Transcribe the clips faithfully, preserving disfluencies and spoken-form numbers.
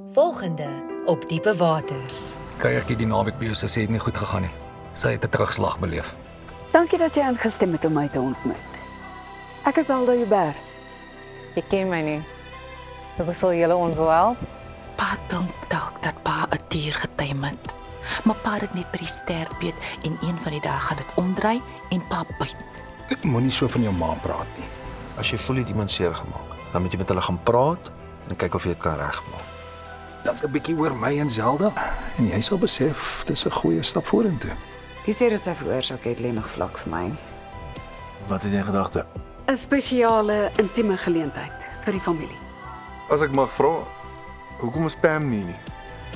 Volgende op Diepe Waters. Kuiertjie die naweek by jou sussie het nie goed gegaan nie. Sy het 'n terugslag beleef. Dankie dat jy ingestem het om my te ontmoet. Ek is Alda Joubert. Jy ken my nie. Hoe sal julle ons help? Pa dink dalk dat pa 'n dier getuim het. Maar pa het net by die stert beet en een van die dae gaan dit omdraai en pa byt. Moenie so van jou ma praat nie. As jy voel jy het iemand seer gemaak, dan moet jy met hulle gaan praat en kyk of jy dit kan regmaak. Dink 'n bietjie oor my en Zelda en jy sal besef dis 'n goeie stap vorentoe. Die seer wat sy veroorsaak het lê nog vlak vir my. Wat het jy in gedagte? 'n Spesiale, intieme geleentheid vir die familie. As ek mag vra, hoekom is Pam nie nie?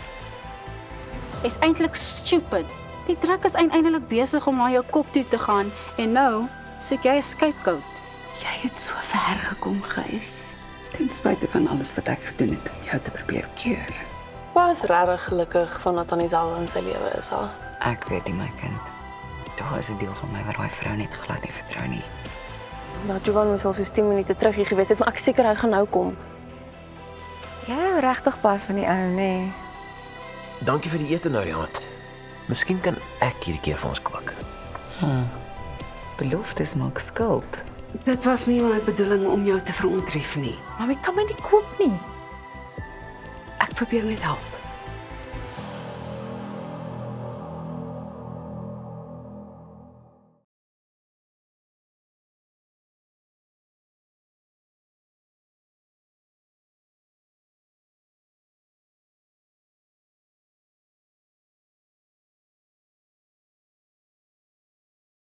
Is eintlik stupid. Die druk is uiteindelik besig om na jou kop toe te gaan en nou soek jy 'n scapegoat. Jy het so ver gekom, Gys. Ten spyte van alles wat ek gedoen het om jou te probeer keer. Pa is regtig gelukkig van dat Annie Zelda in sy lewe is, ha? Ek weet nie, my kind. Daar is 'n deel van my wat daai vrou net glad nie vertrou nie. Nou, Jovan was al so tien minute terug hier gewees het, maar ek is seker hy gaan nou kom. Jy hou regtig baie van die ou, nê? Dankie vir die ete nou die aand. Miskien kan ek hierdie keer vir ons kook. Hmm. Beloftes maak skuld. Dit was nie my bedoeling om jou te verontref nie. Maar ek kan my nie koop nie. Ek probeer net help.